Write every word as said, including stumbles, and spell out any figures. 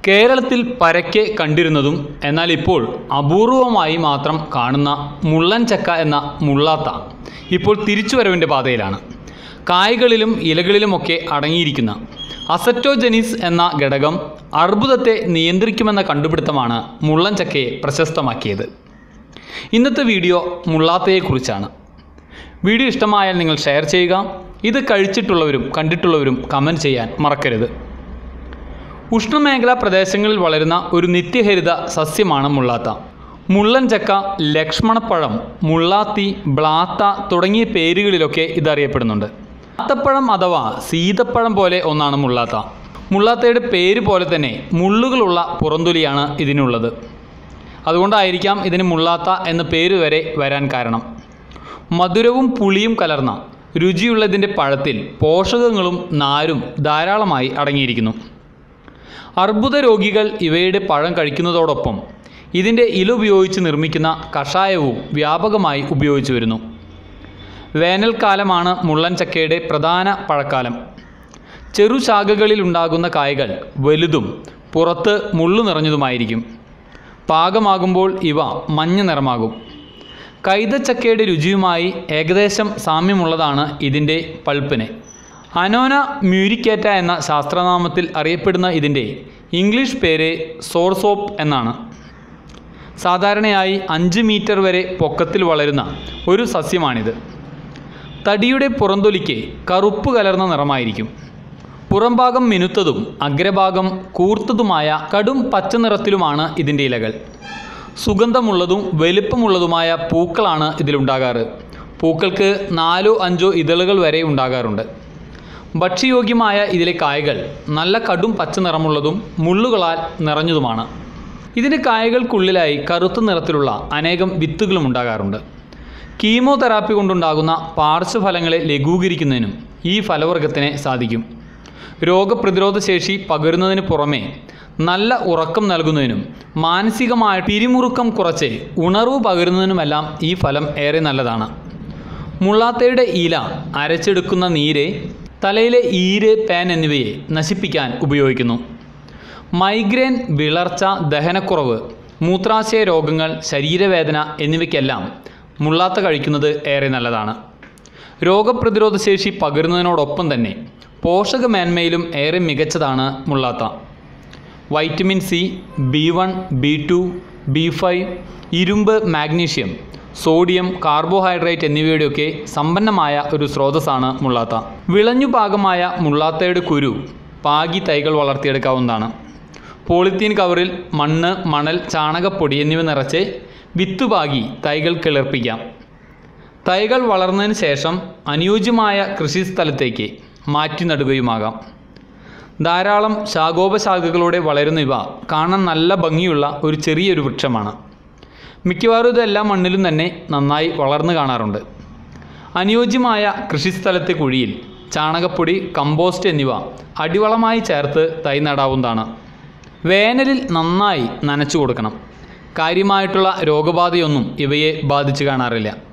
കേരളത്തിൽ പരക്കെ കണ്ടിരുന്നതും എന്നാൽ ഇപ്പോൾ അപൂർവമായി മാത്രം കാണുന്ന മുള്ളൻ ചക്ക എന്ന മുള്ളാത്ത ഇപ്പോൾ തിരിച്ചുവരവിൻ്റെ പാതയിലാണ്. കായ്കളിലും ഇലകളിലുമൊക്കെ അടങ്ങിയിരിക്കുന്ന അസറ്റോജെനിസ് എന്ന ഘടകം അർബുദത്തെ നിയന്ത്രിക്കുമെന്ന കണ്ടുപിടുത്തമാണ് മുള്ളൻ ചക്കയെ പ്രശസ്തമാക്കിയത്. ഇന്നത്തെ വീഡിയോ മുള്ളാത്തയെക്കുറിച്ചാണ്. വീഡിയോ ഇഷ്ടമായാൽ നിങ്ങൾ ഷെയർ ചെയ്യുക. ഇത് കഴിച്ചിട്ടുള്ളവരും കണ്ടിട്ടുള്ളവരും കമൻറ്റ് ചെയ്യാൻ മറക്കരുത്. ഉഷ്ണമേഖലാ പ്രദേശങ്ങളിൽ വളരുന്ന ഒരു നിത്യഹരിത സസ്യമാണ് മുള്ളാത്ത. മുള്ളൻ ചക്ക, ലക്ഷ്മണപ്പഴം, മുള്ളാത്തി, ബ്ലാത്ത തുടങ്ങിയ പേരുകളിലൊക്കെ ഇതറിയപ്പെടുന്നുണ്ട്. ബ്ലാത്തപ്പഴം അഥവാ സീതപ്പഴം പോലെ ഒന്നാണ് മുള്ളാത്ത. മുള്ളാത്തയുടെ പേര് പോലെ തന്നെ മുള്ളുകളുള്ള പുറന്തൊലിയാണ് ഇതിനുള്ളത്. അതുകൊണ്ടായിരിക്കാം ഇതിന് മുള്ളാത്ത എന്ന പേര് വരെ വരാൻ കാരണം. മധുരവും പുളിയും കലർന്ന രുചിയുള്ളതിൻ്റെ പഴത്തിൽ പോഷകങ്ങളും നാരും ധാരാളമായി അടങ്ങിയിരിക്കുന്നു. അർബുദ രോഗികൾ ഇവയുടെ പഴം കഴിക്കുന്നതോടൊപ്പം ഇതിൻ്റെ ഇല ഉപയോഗിച്ച് നിർമ്മിക്കുന്ന കഷായവും വ്യാപകമായി ഉപയോഗിച്ചു വരുന്നു. വേനൽക്കാലമാണ് മുള്ളൻ ചക്കയുടെ പ്രധാന പഴക്കാലം. ചെറുശാഖകളിലുണ്ടാകുന്ന കായ്കൾ വലുതും പുറത്ത് മുള്ളു നിറഞ്ഞതുമായിരിക്കും. പാകമാകുമ്പോൾ ഇവ മഞ്ഞ നിറമാകും. കൈതച്ചക്കയുടെ രുചിയുമായി ഏകദേശം സാമ്യമുള്ളതാണ് ഇതിൻ്റെ പൾപ്പിന്. അനോന മ്യൂരിക്കേറ്റ എന്ന ശാസ്ത്രനാമത്തിൽ അറിയപ്പെടുന്ന ഇതിൻ്റെ ഇംഗ്ലീഷ് പേര് സോർസോപ്പ് എന്നാണ്. സാധാരണയായി അഞ്ച് മീറ്റർ വരെ പൊക്കത്തിൽ വളരുന്ന ഒരു സസ്യമാണിത്. തടിയുടെ പുറന്തൊലിക്ക് കറുപ്പ് കലർന്ന നിറമായിരിക്കും. പുറംഭാഗം മിനുത്തതും അഗ്രഭാഗം കൂർത്തതുമായ കടും പച്ച നിറത്തിലുമാണ് ഇതിൻ്റെ ഇലകൾ. സുഗന്ധമുള്ളതും വലിപ്പമുള്ളതുമായ പൂക്കളാണ് ഇതിലുണ്ടാകാറ്. പൂക്കൾക്ക് നാലോ അഞ്ചോ ഇതളുകൾ വരെ ഉണ്ടാകാറുണ്ട്. ഭക്ഷ്യയോഗ്യമായ ഇതിലെ കായകൾ നല്ല കടും പച്ച നിറമുള്ളതും മുള്ളുകളാൽ നിറഞ്ഞതുമാണ്. ഇതിൻ്റെ കായകൾക്കുള്ളിലായി കറുത്ത നിറത്തിലുള്ള അനേകം വിത്തുകളും ഉണ്ടാകാറുണ്ട്. കീമോതെറാപ്പി കൊണ്ടുണ്ടാകുന്ന പാർശ്വഫലങ്ങളെ ലഘൂകരിക്കുന്നതിനും ഈ ഫലവർഗത്തിന് സാധിക്കും. രോഗപ്രതിരോധ ശേഷി പകരുന്നതിന് പുറമെ നല്ല ഉറക്കം നൽകുന്നതിനും മാനസികമായ പിരിമുറുക്കം കുറച്ച് ഉണർവ് പകരുന്നതിനുമെല്ലാം ഈ ഫലം ഏറെ നല്ലതാണ്. മുള്ളാത്തയുടെ ഇല അരച്ചെടുക്കുന്ന നീര് തലയിലെ ഈര്, പാൻ എന്നിവയെ നശിപ്പിക്കാൻ ഉപയോഗിക്കുന്നു. മൈഗ്രെയിൻ, വിളർച്ച, ദഹനക്കുറവ്, മൂത്രാശയ രോഗങ്ങൾ, ശരീരവേദന എന്നിവയ്ക്കെല്ലാം മുള്ളാത്ത കഴിക്കുന്നത് ഏറെ നല്ലതാണ്. രോഗപ്രതിരോധ ശേഷി പകരുന്നതിനോടൊപ്പം തന്നെ പോഷകമേന്മയിലും ഏറെ മികച്ചതാണ് മുള്ളാത്ത. Vitamin C, B one, B two, B five, ഇരുമ്പ്, മാഗ്നീഷ്യം, സോഡിയം, കാർബോഹൈഡ്രേറ്റ് എന്നിവയുടെയൊക്കെ സമ്പന്നമായ ഒരു സ്രോതസ്സാണ് മുള്ളാത്ത. വിളഞ്ഞു പാകമായ മുള്ളാത്തയുടെ കുരു പാകി തൈകൾ വളർത്തിയെടുക്കാവുന്നതാണ്. പോളിത്തീൻ കവറിൽ മണ്ണ്, മണൽ, ചാണകപ്പൊടി എന്നിവ നിറച്ച് വിത്ത് പാകി തൈകൾ കിളിർപ്പിക്കാം. തൈകൾ വളർന്നതിന് ശേഷം അനുയോജ്യമായ കൃഷിസ്ഥലത്തേക്ക് മാറ്റി നടുകയുമാകാം. ധാരാളം ശാഖോപശാഖകളോടെ വളരുന്ന ഇവ കാണാൻ നല്ല ഭംഗിയുള്ള ഒരു ചെറിയൊരു വൃക്ഷമാണ്. മിക്കവാറും ഇതെല്ലാ മണ്ണിലും തന്നെ നന്നായി വളർന്നു കാണാറുണ്ട്. അനുയോജ്യമായ കൃഷിസ്ഥലത്തെ കുഴിയിൽ ചാണകപ്പൊടി, കമ്പോസ്റ്റ് എന്നിവ അടിവളമായി ചേർത്ത് തൈ നടാവുന്നതാണ്. വേനലിൽ നന്നായി നനച്ചു കൊടുക്കണം. കാര്യമായിട്ടുള്ള രോഗബാധയൊന്നും ഇവയെ ബാധിച്ചു കാണാറില്ല.